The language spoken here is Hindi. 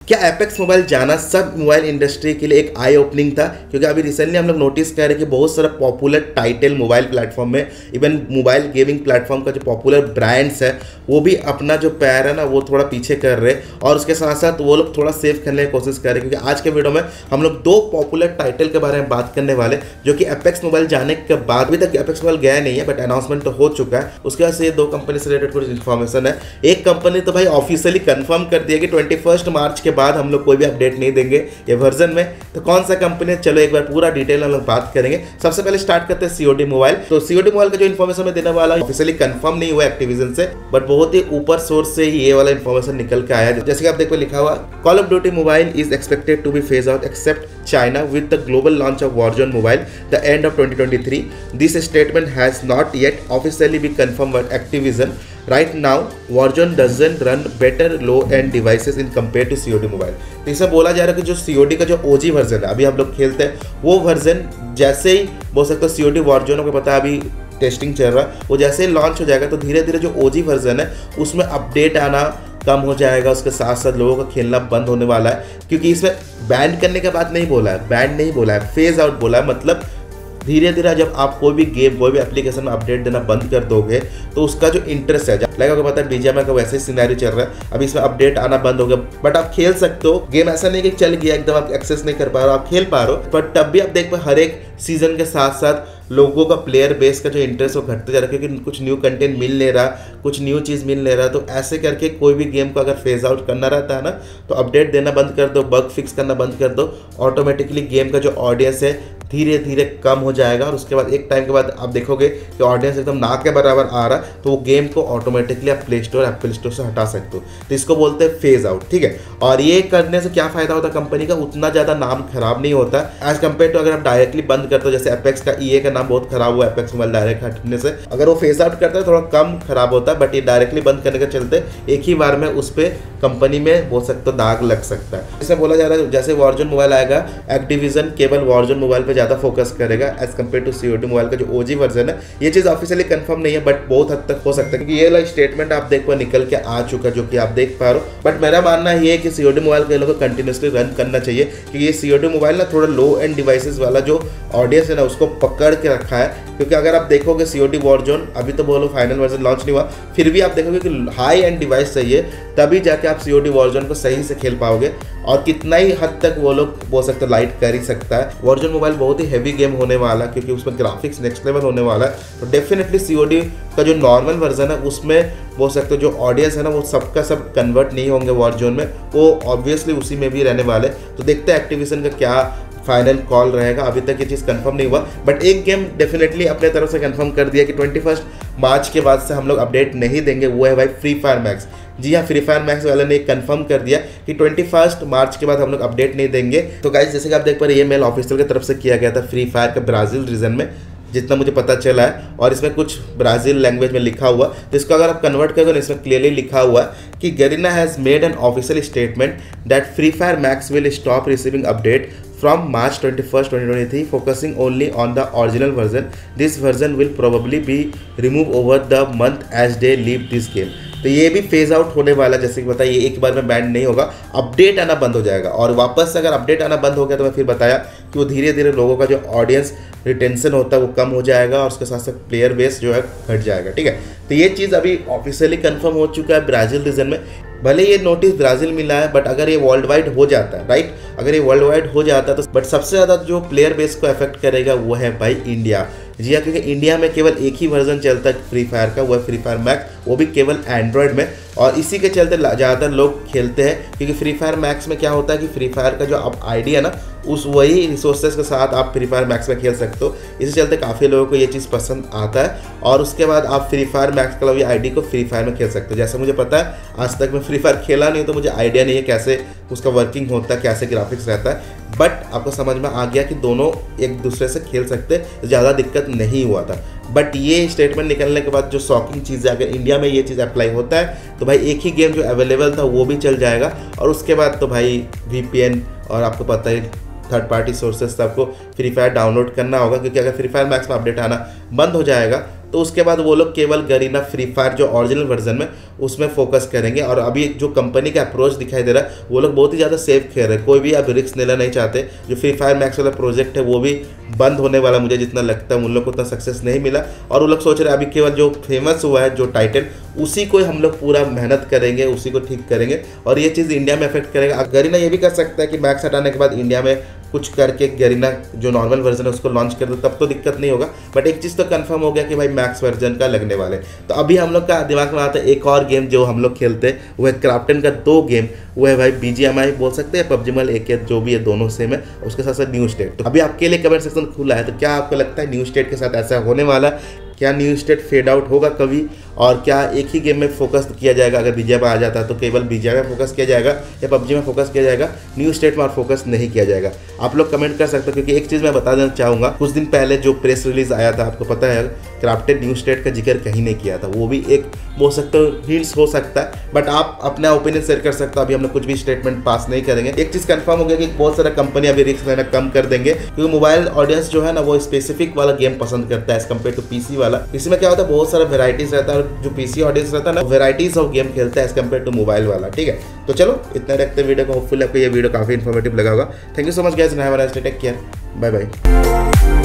क्या एपेक्स मोबाइल जाना सब मोबाइल इंडस्ट्री के लिए एक आई ओपनिंग था, क्योंकि अभी रिसेंटली हम लोग नोटिस कर रहे हैं कि बहुत सारा पॉपुलर टाइटल मोबाइल प्लेटफॉर्म में, इवन मोबाइल गेमिंग प्लेटफॉर्म का जो पॉपुलर ब्रांड्स है वो भी अपना जो पैर है ना वो थोड़ा पीछे कर रहे हैं, और उसके साथ साथ वो लोग थोड़ा सेव करने की कोशिश कर रहे हैं। क्योंकि आज के वीडियो में हम लोग दो पॉपुलर टाइटल के बारे में बात करने वाले, जो कि एपेक्स मोबाइल जाने के बाद, अभी तक एपेक्स मोबाइल गया नहीं है बट अनाउंसमेंट तो हो चुका है। उसके बाद से ये दो कंपनी से रिलेटेड कुछ इन्फॉर्मेशन है। एक कंपनी तो भाई ऑफिशियली कंफर्म कर दिया कि 21 मार्च के बाद हम लोग कोई भी अपडेट नहीं देंगे ये वर्जन में। तो कौन सा कंपनी है, चलो एक बार पूरा डिटेल हम लोग बात करेंगे। सबसे पहले स्टार्ट करते हैं सीओडी मोबाइल। तो सीओडी मोबाइल का जो इन्फॉर्मेशन मैं देने वाला ऑफिशियली कंफर्म नहीं हुआ एक्टिविजन से, बट बहुत ही ऊपर सोर्स से ये वाला इन्फॉर्मेशन निकल के आया। जैसे कि आप देखो लिखा हुआ, call of duty mobile is expected to be phase out except China with the global launch of Warzone Mobile the end of 2023. This statement has not yet officially been confirmed by Activision. Right now, Warzone doesn't run better low-end devices in compared to COD Mobile. तो इसमें बोला जा रहा है कि जो COD का जो OG वर्जन है, अभी हम लोग खेलते हैं वो वर्जन जैसे ही बोल सकते हो COD Warzone को पता है अभी टेस्टिंग चल रहा है, वो जैसे ही लॉन्च हो जाएगा तो धीरे धीरे जो OG वर्जन है उसमें अपडेट आना कम हो जाएगा। उसके साथ साथ लोगों का खेलना बंद होने वाला है, क्योंकि इसमें बैन करने का बात नहीं बोला है, बैन नहीं बोला है, फेज आउट बोला है। मतलब धीरे धीरे जब आप कोई भी गेम कोई भी एप्लीकेशन में अपडेट देना बंद कर दोगे तो उसका जो इंटरेस्ट है, लाइक आपको पता है बीजीएमआई का वैसे ही सिनेरियो चल रहा है, अभी इसमें अपडेट आना बंद हो गया, बट आप खेल सकते हो गेम। ऐसा नहीं कि चल गया एकदम आप एक्सेस नहीं कर पा रहे हो, आप खेल पा रहे हो, पर तब भी आप देख पाए हर एक सीजन के साथ साथ लोगों का प्लेयर बेस का जो इंटरेस्ट वो घटते जा रहा है, क्योंकि कुछ न्यू कंटेंट मिल नहीं रहा, कुछ न्यू चीज़ मिल नहीं रहा। तो ऐसे करके कोई भी गेम को अगर फेज आउट करना रहता है ना, तो अपडेट देना बंद कर दो, बग फिक्स करना बंद कर दो, ऑटोमेटिकली गेम का जो ऑडियंस है धीरे धीरे कम हो जाएगा। और उसके बाद एक टाइम के बाद आप देखोगे कि ऑडियंस एकदम ना के बराबर आ रहा है, तो वो गेम को ऑटोमेटिकली आप प्ले स्टोर एप्पल स्टोर से हटा सकते हो। तो इसको बोलते हैं फेज आउट, ठीक है। और ये करने से क्या फायदा होता है कंपनी का, उतना ज़्यादा नाम खराब नहीं होता एज कम्पेयर टू अगर आप डायरेक्टली बंद करते हो। जैसे एपेक्स का EA का नाम बहुत खराब हुआ एपेक्स मोबाइल डायरेक्ट हटने से, अगर वो फेज आउट करता है थोड़ा कम खराब होता है, बट ये डायरेक्टली बंद करने के चलते एक ही बार में उस पर कंपनी में बोल सकते हो दाग लग सकता है। इसमें बोला जा रहा है जैसे वॉर्जन मोबाइल आएगा, एक्टिविजन केवल वॉर्जन मोबाइल पे ज़्यादा फोकस करेगा as compared to COD mobile का जो OG वर्जन है। ये चीज़ ऑफिशियली कंफर्म नहीं है, बट बहुत हद तक हो सकता है, क्योंकि ये वाला स्टेटमेंट आप देख पा निकल के आ चुका है, जो कि आप देख पा रहे हो। बट मेरा मानना ये है कि COD मोबाइल के लोगों को कंटिन्यूसली रन करना चाहिए, क्योंकि ये COD मोबाइल ना थोड़ा लो एंड डिवाइसेस वाला जो ऑडियंस है ना उसको पकड़ के रखा है। क्योंकि अगर आप देखोगे COD Warzone अभी तो बोलो फाइनल वर्जन लॉन्च नहीं हुआ, फिर भी आप देखोगे कि हाई एंड डिवाइस चाहिए, तभी जाके आप COD Warzone को सही से खेल पाओगे। और कितना ही हद तक वो लोग बोल सकते लाइट कर ही सकता है। Warzone मोबाइल बहुत ही हैवी गेम होने वाला है, क्योंकि उसमें ग्राफिक्स नेक्स्ट लेवल होने वाला है। तो डेफिनेटली COD का जो नॉर्मल वर्जन है उसमें बोल सकते हो जो ऑडियंस है ना वो सबका सब कन्वर्ट नहीं होंगे Warzone में, वो ऑब्वियसली उसी में भी रहने वाले। तो देखते हैं एक्टिविजन का क्या फाइनल कॉल रहेगा। अभी तक ये चीज़ कंफर्म नहीं हुआ, बट एक गेम डेफिनेटली अपने तरफ से कंफर्म कर दिया कि 21 मार्च के बाद से हम लोग अपडेट नहीं देंगे, वो है भाई फ्री फायर मैक्स। जी हाँ, फ्री फायर मैक्स वाले ने कंफर्म कर दिया कि 21 मार्च के बाद हम लोग अपडेट नहीं देंगे। तो गाइस जैसे कि आप देख पा रहे हैं, ये मेल ऑफिशियल की तरफ से किया गया था फ्री फायर के ब्राज़ील रीजन में, जितना मुझे पता चला है। और इसमें कुछ ब्राज़ील लैंग्वेज में लिखा हुआ, तो इसको अगर आप कन्वर्ट करोगे तो इसमें क्लियरली लिखा हुआ है कि Garena has made an official statement that free fire max will stop receiving update from March 21st, 2023, focusing only on the original version. This version will probably be removed over the month as they leave this game. तो ये भी फेज आउट होने वाला है। जैसे कि बताया, ये एक बार में बैंड नहीं होगा, अपडेट आना बंद हो जाएगा। और वापस से अगर अपडेट आना बंद हो गया तो मैं फिर बताया कि वो धीरे धीरे लोगों का जो ऑडियंस रिटेंशन होता है वो कम हो जाएगा, और उसके साथ साथ प्लेयर बेस जो है घट जाएगा, ठीक है। तो ये चीज़ अभी ऑफिशियली कंफर्म हो चुका है ब्राज़ील रीजन में। भले ये नोटिस ब्राज़ील मिला है, बट अगर ये वर्ल्ड वाइड हो जाता है, राइट, अगर ये वर्ल्ड वाइड हो जाता है तो बट सबसे ज़्यादा जो प्लेयर बेस को अफेक्ट करेगा वो है भाई इंडिया। जी हाँ, क्योंकि इंडिया में केवल एक ही वर्जन चलता है फ्री फायर का, वो है फ्री फायर मैक्स, वो भी केवल एंड्रॉयड में। और इसी के चलते ज़्यादातर लोग खेलते हैं, क्योंकि फ्री फायर मैक्स में क्या होता है कि फ्री फायर का जो आप आईडी है ना उस वही रिसोर्सेज के साथ आप फ्री फायर मैक्स में खेल सकते हो। इसी चलते काफ़ी लोगों को ये चीज़ पसंद आता है, और उसके बाद आप फ्री फायर मैक्स के अलावा आईडी को फ्री फायर में खेल सकते हो। जैसे मुझे पता है, आज तक मैं फ्री फायर खेला नहीं, तो मुझे आइडिया नहीं है कैसे उसका वर्किंग होता है, कैसे ग्राफिक्स रहता है, बट आपको समझ में आ गया कि दोनों एक दूसरे से खेल सकते, ज़्यादा दिक्कत नहीं हुआ था। बट ये स्टेटमेंट निकलने के बाद जो शॉकिंग चीज़ है, अगर इंडिया में ये चीज़ अप्लाई होता है तो भाई एक ही गेम जो अवेलेबल था वो भी चल जाएगा, और उसके बाद तो भाई VPN और आपको पता ही थर्ड पार्टी सोर्सेस से आपको फ्री फायर डाउनलोड करना होगा, क्योंकि अगर फ्री फायर मैक्स में अपडेट आना बंद हो जाएगा तो उसके बाद वो लोग केवल गरीना फ्री फायर जो ओरिजिनल वर्जन में उसमें फोकस करेंगे। और अभी जो कंपनी का अप्रोच दिखाई दे रहा है वो लोग बहुत ही ज़्यादा सेफ खेल रहे हैं, कोई भी अब रिस्क लेना नहीं चाहते। जो फ्री फायर मैक्स वाला प्रोजेक्ट है वो भी बंद होने वाला, मुझे जितना लगता है उन लोग को उतना सक्सेस नहीं मिला, और वो लोग सोच रहे हैं अभी केवल जो फेमस हुआ है जो टाइटल उसी को हम लोग पूरा मेहनत करेंगे, उसी को ठीक करेंगे, और ये चीज़ इंडिया में अफेक्ट करेगा। गरीना ये भी कर सकता है कि मैक्स हटाने के बाद इंडिया में कुछ करके गरीना जो नॉर्मल वर्जन है उसको लॉन्च कर दो, तब तो दिक्कत नहीं होगा। बट एक चीज़ तो कंफर्म हो गया कि भाई मैक्स वर्जन का लगने वाले। तो अभी हम लोग का दिमाग में आता है एक और गेम जो हम लोग खेलते हैं, वो है क्राफ्टन का 2 गेम, वो है भाई BGMI बोल सकते हैं, PUBG Mobile एक जो भी है दोनों सेम है, उसके साथ साथ न्यू स्टेट। तो अभी आपके लिए कमेंट सेक्शन खुला है, तो क्या आपको लगता है न्यू स्टेट के साथ ऐसा होने वाला? क्या न्यू स्टेट फेड आउट होगा कभी, और क्या एक ही गेम में फोकस किया जाएगा? अगर BGMI आ जाता है तो केवल BGMI में फोकस किया जाएगा या PUBG में फोकस किया जाएगा, न्यू स्टेट में और फोकस नहीं किया जाएगा? आप लोग कमेंट कर सकते हो, क्योंकि एक चीज़ मैं बता देना चाहूँगा, कुछ दिन पहले जो प्रेस रिलीज आया था आपको पता है, क्राफ्टेड न्यू स्टेट का जिक्र कहीं नहीं किया था। वो भी एक बोल सकते हो हिंट्स हो सकता है, बट आप अपना ओपिनियन शेयर कर सकते हो। अभी हम लोग कुछ भी स्टेटमेंट पास नहीं करेंगे। एक चीज़ कंफर्म हो गया कि बहुत सारा कंपनी अभी रिस्क लेना कम कर देंगे, क्योंकि मोबाइल ऑडियंस जो है ना वो स्पेसिफिक वाला गेम पसंद करता है एज कम्पेयर टू PC वाला। इसमें क्या होता है, बहुत सारा वेराइटीज रहता है, और जो PC ऑडियंस रहता है ना वेराइटीज ऑफ गेम खेलता है एज कम्पेयर टू मोबाइल वाला। ठीक है, तो चलो इतना रखते हैं वीडियो को। होपफुली आपको ये वीडियो काफी इन्फॉर्मेटिव लगा होगा। Thank you so much guys, take care, bye bye.